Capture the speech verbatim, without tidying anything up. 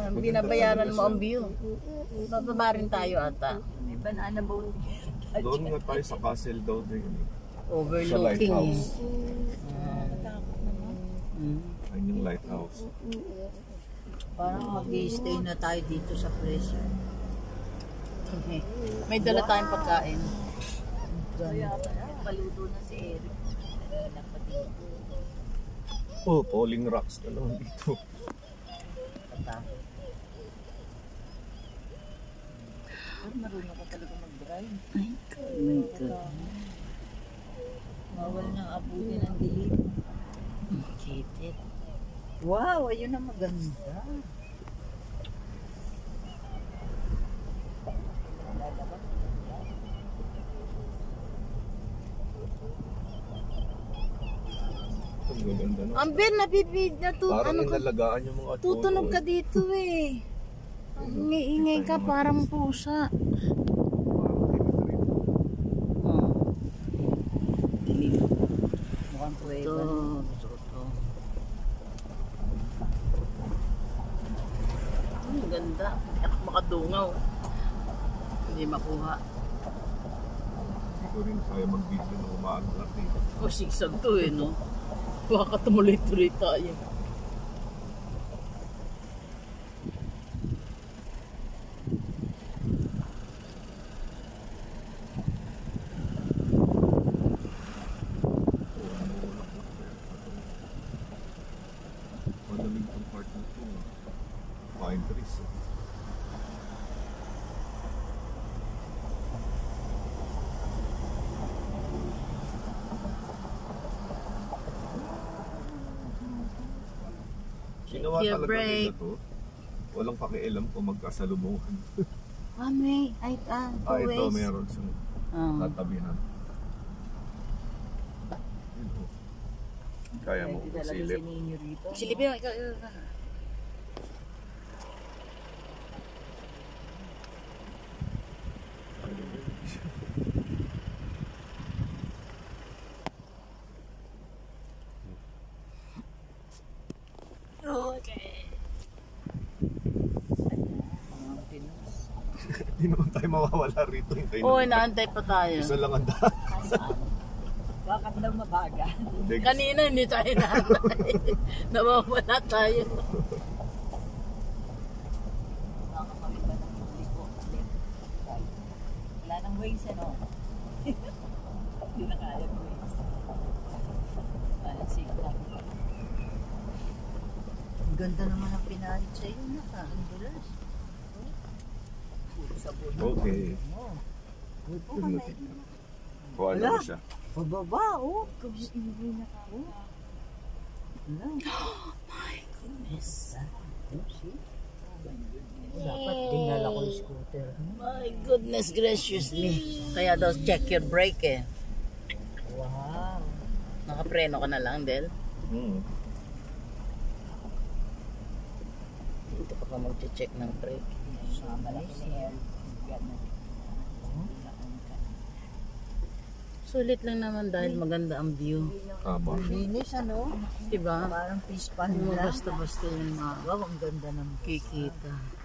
binabayaran mo ang view. Bababa rin tayo ata. May banana boat. Doon nga tayo sa castle daw din. Overlooking. Sa lighthouse. Mm. Ayun yung lighthouse. Parang mag-i-stay na tayo dito sa presyo. Okay. May dala tayong pagkain. Paluto na si Eric. Oh, falling rocks na naman dito. Marunong ka talaga mag-drive. Ay, my God. Mawal ng abuti ng dilim. Kitit. Wow, ayun na maganda. Ang gaganda no? Ambel, nabibid na to. Parang Ano ka? inalagaan yung mga Tutunog ka dito eh. Ingay-ingay ka parang pusa. Oh. Dilim. Mukhang Ito. kuweba. Ito. Ito. Ang ganda. Hindi ako makadungaw. Hindi makuha. Hindi ko rin kaya mag-video na umaano natin. O, sigsag to eh, no? Baka tumuloy-tuloy tayo. Madaling itong part na ito. Pine trees. Ginawa Your talaga break. nila to. Walang pakialam kung magkasalubungan. Ah, may. Ay, ah, two Ah, ito ways. meron sa Ah. tatabihan. Yun po. Kaya mo Pwede talaga silip. si Ninyo rito. Silipin mo, ikaw, ikaw, ikaw. Okay. Hindi naman tayo mawawala rito. Hintayin Oo, naman tayo. inaantay pa tayo. Isa lang ang daan. Bakit daw mabaga? Kanina hindi tayo inaantay. Nawawala tayo. Baka kami ba ng publiko? Wala nang ways, ano? Hindi na kaya ng ways. Wala sigla. Ang ganda naman ang pinahit sa'yo na ka. Ang dulas. Puro sabon. Okay. Good po kami. Kuha na mo siya. Pababa, oh. Kabis ibigay na ka, oh. Wala. My goodness. Oh, see? Dapat dinala ko yung scooter. My goodness gracious me. Kaya daw check your brake eh. Wow. Nakapreno ka na lang, Del. Hmm. Dito pa ka mag-check ng brake. Sama lang ni Eric. Sulit lang naman dahil maganda ang view. Tama. Linis, ano? Diba? Parang fish pond Hindi mo lang. basta-basta yung mga Wow, ang ganda ng kikita.